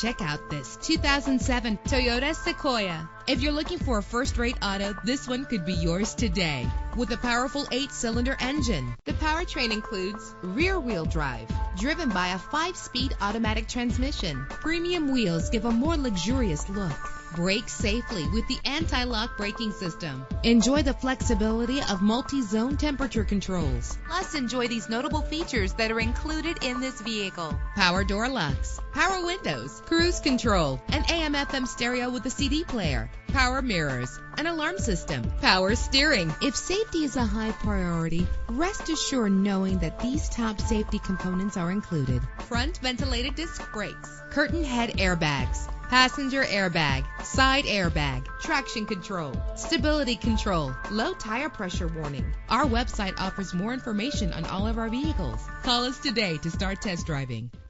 Check out this 2007 Toyota Sequoia. If you're looking for a first-rate auto, this one could be yours today. With a powerful 8-cylinder engine, the powertrain includes rear-wheel drive, driven by a 5-speed automatic transmission. Premium wheels give a more luxurious look. Brake safely with the anti-lock braking system. Enjoy the flexibility of multi-zone temperature controls. Plus, enjoy these notable features that are included in this vehicle: power door locks, power windows, cruise control, an AM/FM stereo with a CD player, power mirrors, an alarm system, power steering. If safety is a high priority, rest assured knowing that these top safety components are included: front ventilated disc brakes, curtain head airbags, passenger airbag, side airbag, traction control, stability control, low tire pressure warning. Our website offers more information on all of our vehicles. Call us today to start test driving.